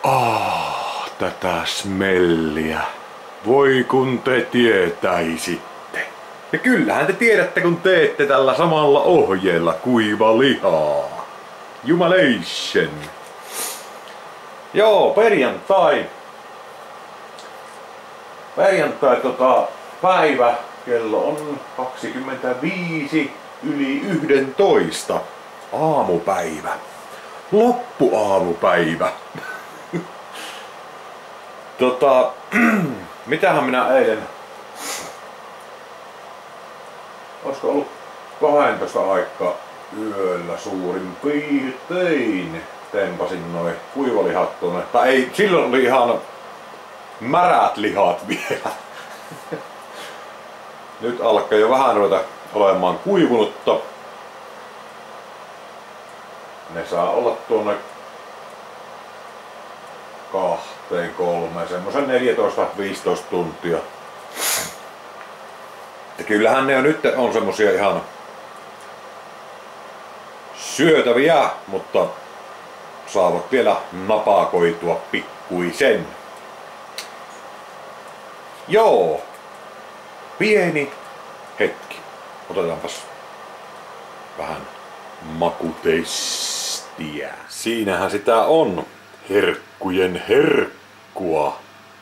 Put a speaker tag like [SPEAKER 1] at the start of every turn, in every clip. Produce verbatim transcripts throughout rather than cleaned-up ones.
[SPEAKER 1] Ah, tätä smelliä. Voi kun te tietäisitte. Ja kyllähän te tiedätte, kun teette tällä samalla ohjeella kuiva lihaa. Jumalation. Joo, perjantai. Perjantai tota, päivä. Kello on kaksikymmentäviisi yli yksitoista. Aamupäivä. Loppuaamupäivä. tota, mitähän minä eilen... Olisiko ollut kahdentoista aikaa yöllä suurin piirtein tempasin noin kuivalihat tuonne. Tai ei, silloin oli ihan märät lihat vielä. Nyt alkaa jo vähän ruveta olemaan kuivunutta. Ne saa olla tuonne kahteen kolmeen, semmoisen neljätoista viisitoista tuntia. Ja kyllähän ne jo nyt on semmosia ihan syötäviä, mutta saavat vielä napakoitua pikkuisen. Joo, pieni hetki. Otetaanpas vähän makutestiä. Siinähän sitä on, herkkujen herkkua.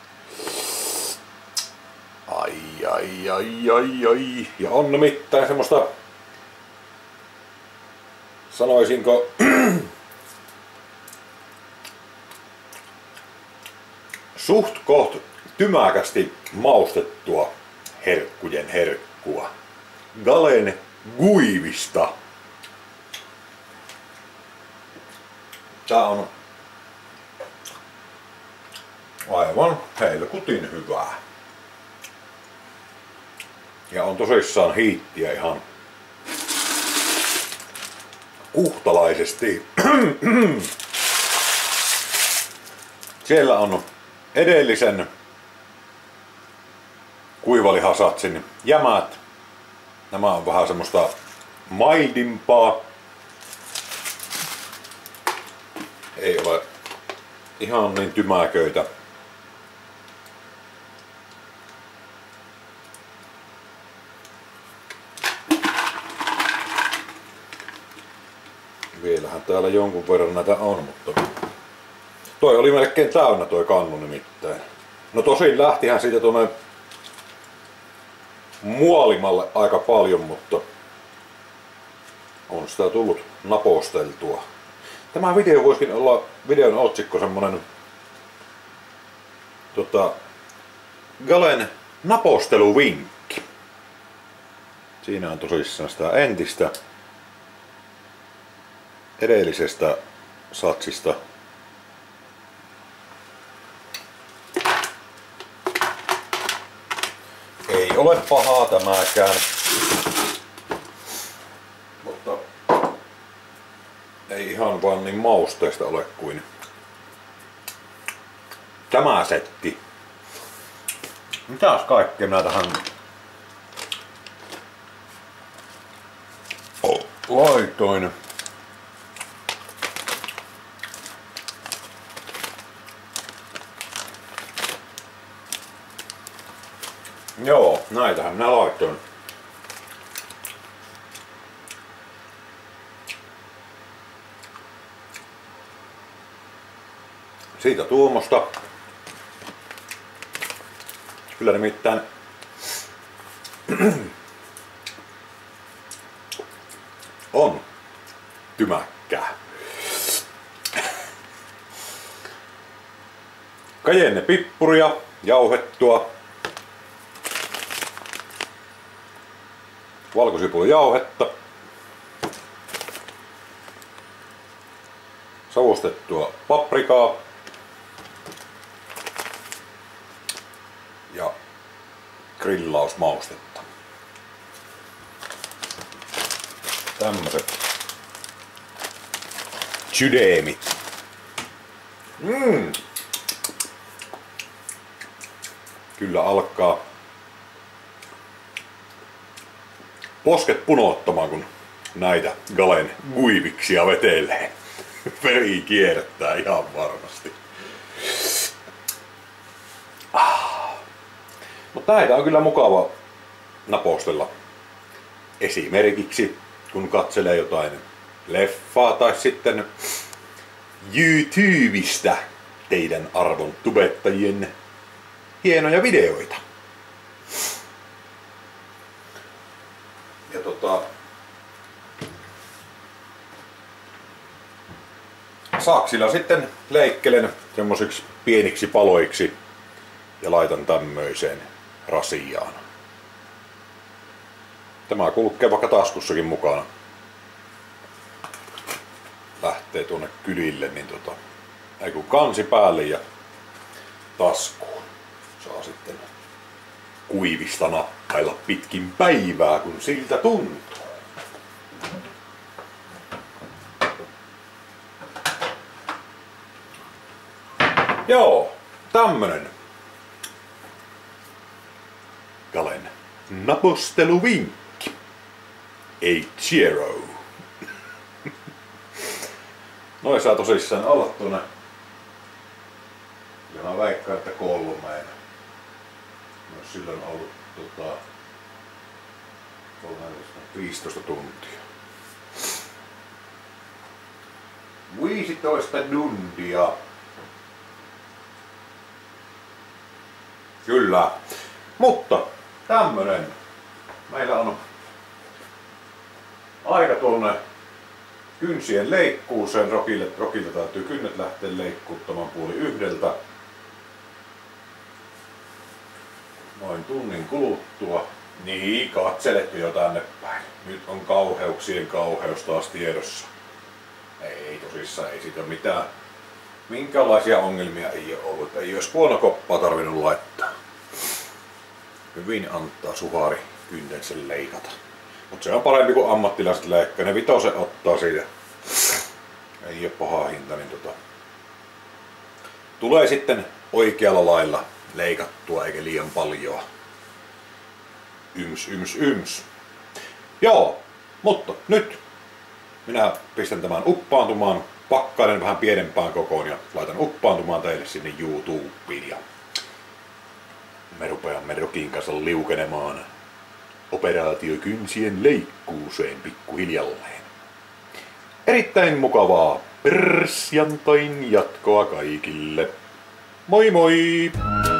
[SPEAKER 1] Ai ai ai ai ai. Ja on nimittäin semmoista, sanoisinko, suht koht tymäkästi maustettua herkkujen herkkua. Galen guivista. Tää on aivan helkutin hyvää. Ja on tosissaan hiittiä ihan kuhtalaisesti. Siellä on edellisen kuivalihasatsin jämät. Nämä on vähän semmoista mildimpaa. Ei ole ihan niin tymäköitä. Vielähän täällä jonkun verran näitä on, mutta toi oli melkein täynnä toi kannu nimittäin. No tosin lähtihän siitä tuonne muolimalle aika paljon, mutta on sitä tullut naposteltua. Tämä video voisikin olla videon otsikko semmonen tota, Galen naposteluvinkki. Siinä on tosissaan sitä entistä edellisestä satsista ei ole pahaa tämäkään, mutta ei ihan vaan niin mausteista ole kuin tämä setti. Mitäs kaikkea minä tähän laitoin? Joo, näitähän minä laitoin. Siitä tuomosta. Kyllä nimittäin on tymäkkää. Kajennepippuria jauhettua. Valkosipulijauhetta. Savustettua paprikaa. Ja grillausmaustetta. Tämmöset sydämit. Mm. Kyllä alkaa posket punottamaan, kun näitä Galen guiviksia vetelee. Veri kierrättää ihan varmasti. Mutta näitä on kyllä mukava napostella. Esimerkiksi kun katselee jotain leffaa tai sitten YouTubesta teidän arvon tubettajien hienoja videoita. Ja tota, saksilla sitten leikkelen semmosiksi pieniksi paloiksi ja laitan tämmöiseen rasiaan. Tämä kulkee vaikka taskussakin mukana. Lähtee tuonne kylille, niin tota, ei kun kansi päälle ja taskuun. Saa sitten kuivista nappailla pitkin päivää, kun siltä tuntuu. Joo, tämmönen Galen naposteluvinkki. Ei zero. Noin saa tosissaan olla tuonne. Ja mä väikkaan, että kolmeen. Myös silloin ollut tota, viisitoista tuntia. viisitoista tuntia. Kyllä. Mutta tämmönen. Meillä on aika tuonne kynsien leikkuuseen. Rokille, rokilta täytyy kynnet lähteä leikkuuttamaan puoli yhdeltä. Noin tunnin kuluttua. Niin, katselette jo tänne päin. Nyt on kauheuksien kauheus taas tiedossa. Ei tosissaan, ei siitä mitään. Minkälaisia ongelmia ei ole ollut. Ei olisi kuonokoppaa tarvinnut laittaa. Hyvin antaa suhari kyntensä leikata. Mutta se on parempi kuin ammattilaiset leikkaa. Ne vitosen ottaa siitä. Ei ole paha hinta. Niin tota, tulee sitten oikealla lailla leikattua eikä liian paljon. Yms, yms, yms. Joo, mutta nyt minä pistän tämän uppaantumaan. Pakkailen vähän pienempään kokoon ja laitan uppaantumaan teille sinne YouTubeen. Ja me rupeamme Rokin kanssa liukenemaan operaatiokynsien leikkuuseen pikkuhiljalleen. Erittäin mukavaa persiantain jatkoa kaikille. Moi moi!